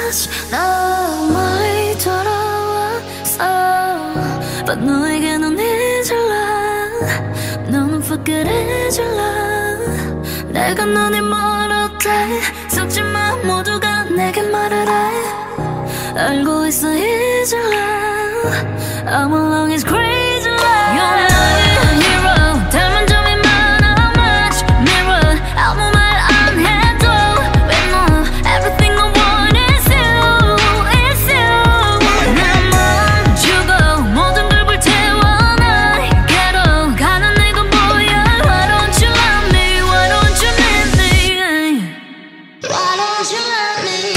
much. 나 많이 돌아왔어. But 너에게 넌 잊을라. 너는 forget 잊을라. 내가 너네 멀었대. 속지마 모두가 내게 말을 해. 알고 있어 잊을라. I'm along is crazy love. You're my hero. 닮은 점이 많아 much. Mirror 아무 말 안 해도 when no everything I want is you, is you. 난 멈추고 모든 걸 불태워 나에게로 가는 내가 보여. Why don't you love me? Why don't you need me? Why don't you love me?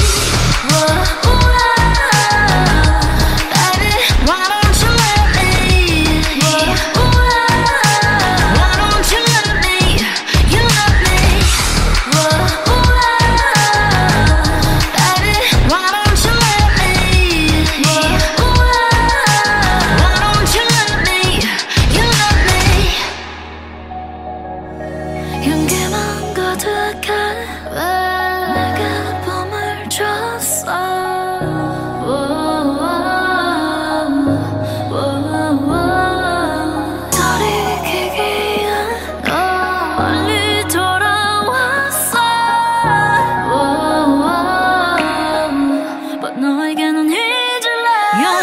연기만 가득해 왜 내게 봄을 줬어. 돌이키기에 너 멀리 돌아왔어. But 너에게는 잊을래.